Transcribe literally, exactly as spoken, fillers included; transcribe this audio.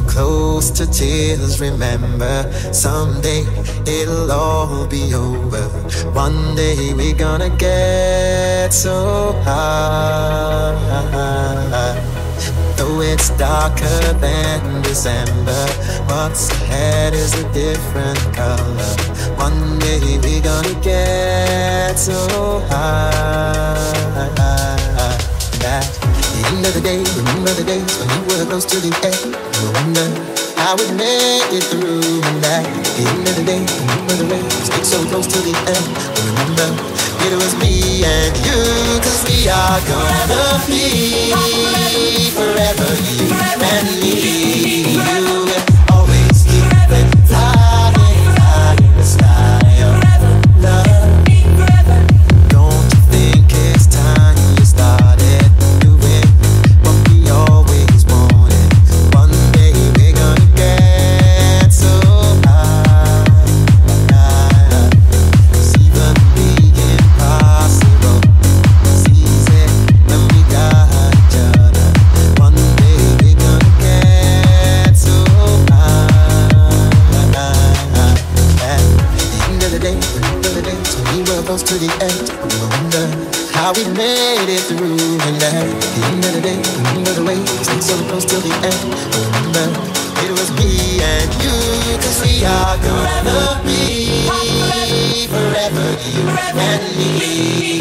close to tears. Remember, someday it'll all be over. One day we're gonna get so high. Though it's darker than December, what's ahead is a different color. One day we're gonna get so high. At the end of the day, remember the days when you were close to the edge. You wonder how we made it through. And at the end of the day, remember the waves, get so close to the end. Remember, it was me and you, 'cause we are gonna be forever, you and me. You will always keep it flying high in the sky of love. Don't you think it's time you started doing what we always wanted? One day we're gonna get so high. 'Cause even the impossible is easy when we got each other. One day we're gonna get so high. At the end of the day, remember the days when we were close to the edge. We wonder how we made it through. And at the end of the day, remember the way we stayed so close till the end. Remember, it was me and you, 'cause we are gonna be forever, you and me.